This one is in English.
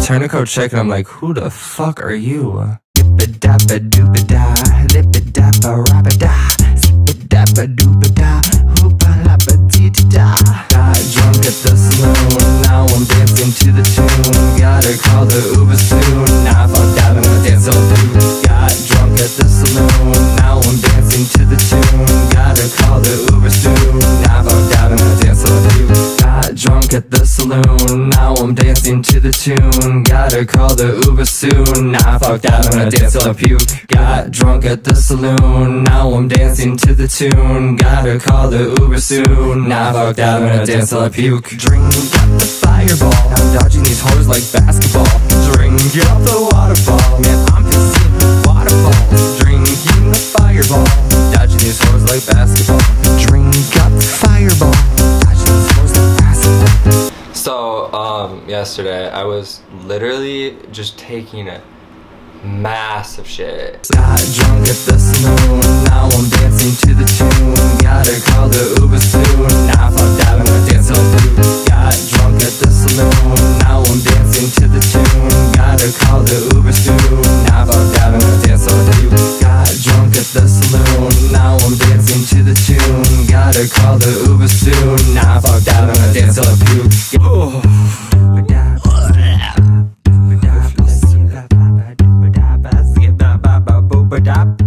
Turnacoat check and I'm like, who the fuck are you? Dippa-dabba-dooba-da, lippa-dabba-rabba-da, zippa-dabba-dooba-da, hoopa-labba-dee-da-da. Got drunk at the saloon, now I'm dancing to the tune. Gotta call the Uber soon, now if I'm down, I'm gonna dance all through. Got drunk at the saloon, now I'm dancing to the tune. Gotta call the Uber soon, now if I'm down, I'm gonna dance all through. Got drunk at the saloon, now I'm dancing to the tune. Gotta call the Uber soon, now I fucked out, I'm gonna dance till I puke. Got drunk at the saloon, now I'm dancing to the tune. Gotta call the Uber soon, now I fucked out, I'm gonna dance till I puke. Drink up the fireball, I'm dodging these hoes like basketball. Drink up the waterfall, man, I'm pissing waterfalls. Drinking the fireball, dodging these hoes like basketball. Drink up the fireball, dodging these hoes like basketball. So, yesterday I was literally just taking a massive shit. Got drunk at the saloon, now I'm dancing to the tune. Gotta call the Uber soon, now if I'm down, I'm gonna dance all through. Got drunk at the saloon, now I'm dancing to the tune. Gotta call the Uber soon, now if I'm down, I'm gonna dance all through. Got drunk at the saloon, now I'm dancing to the tune. Gotta call the Uber soon, now if I'm down, I'm gonna dance till I puke. Skip